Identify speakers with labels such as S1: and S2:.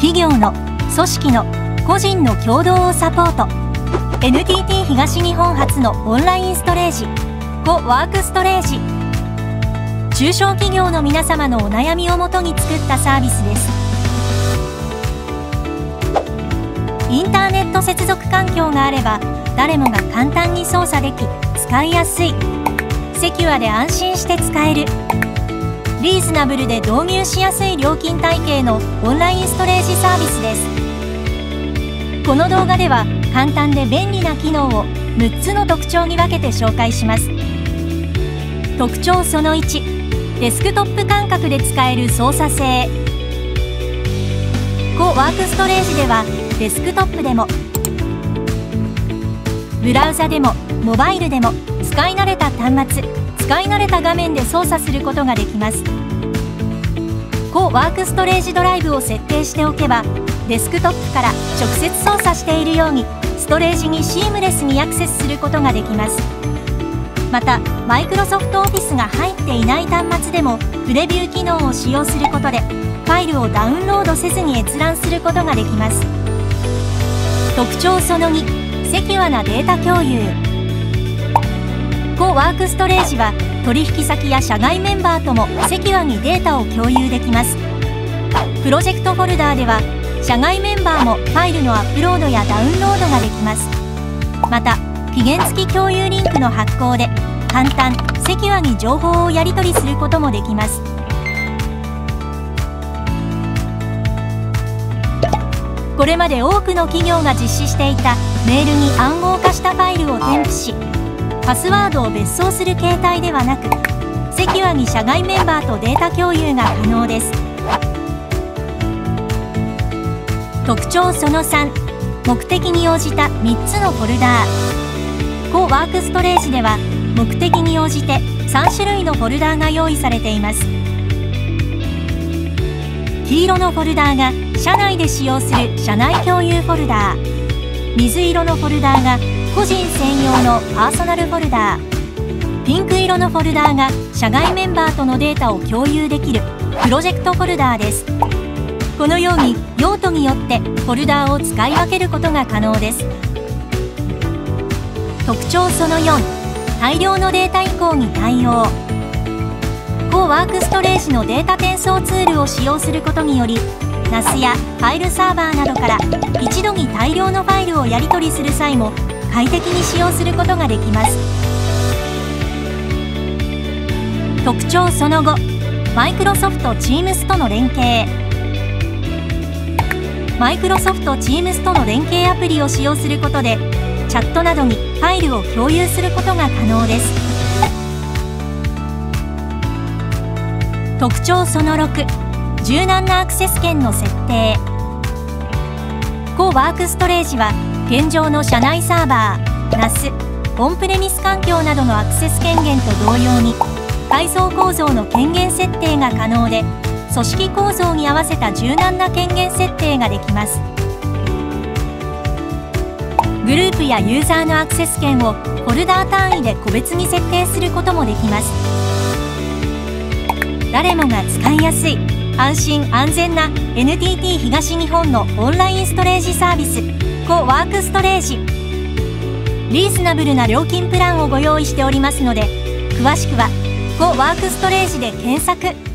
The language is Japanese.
S1: 企業の、組織の、個人の共同をサポート。 NTT 東日本初のオンラインストレージ、コワークストレージ。中小企業の皆様のお悩みをもとに作ったサービスです。インターネット接続環境があれば誰もが簡単に操作でき、使いやすい、セキュアで安心して使える、リーズナブルで導入しやすい料金体系のオンラインストレージサービスです。この動画では簡単で便利な機能を6つの特徴に分けて紹介します。特徴その1、デスクトップ感覚で使える操作性。コワークストレージではデスクトップでもブラウザでもモバイルでも使い慣れた端末、使い慣れた画面で操作することができます。コワークストレージドライブを設定しておけばデスクトップから直接操作しているようにストレージにシームレスにアクセスすることができます。またマイクロソフトオフィスが入っていない端末でもプレビュー機能を使用することでファイルをダウンロードせずに閲覧することができます。特徴その2、セキュアなデータ共有。コワークストレージは取引先や社外メンバーともセキュアにデータを共有できます。プロジェクトフォルダーでは社外メンバーもファイルのアップロードやダウンロードができます。また期限付き共有リンクの発行で簡単・セキュアに情報をやり取りすることもできます。これまで多くの企業が実施していたメールに暗号化したファイルを添付し、パスワードを別装する形態ではなく、セキュアに社外メンバーとデータ共有が可能です。特徴その3、目的に応じた3つのフォルダー。コワークストレージでは目的に応じて3種類のフォルダーが用意されています。黄色のフォルダーが社内で使用する社内共有フォルダー、水色のフォルダーが個人専用のパーソナルフォルダー、ピンク色のフォルダーが社外メンバーとのデータを共有できるプロジェクトフォルダーです。このように用途によってフォルダーを使い分けることが可能です。特徴その4、大量のデータ移行に対応。コワークストレージのデータ転送ツールを使用することにより、NAS やファイルサーバーなどから一度に大量のファイルをやり取りする際も快適に使用することができます。特徴その5、マイクロソフト Teams との連携。マイクロソフト Teams との連携アプリを使用することでチャットなどにファイルを共有することが可能です。特徴その6、柔軟なアクセス権の設定。コワークストレージは現状の社内サーバー、NAS、オンプレミス環境などのアクセス権限と同様に階層構造の権限設定が可能で、組織構造に合わせた柔軟な権限設定ができます。グループやユーザーのアクセス権をフォルダー単位で個別に設定することもできます。誰もが使いやすい、安心安全な NTT 東日本のオンラインストレージサービス、コワークストレージ。リーズナブルな料金プランをご用意しておりますので、詳しくはコワークストレージで検索。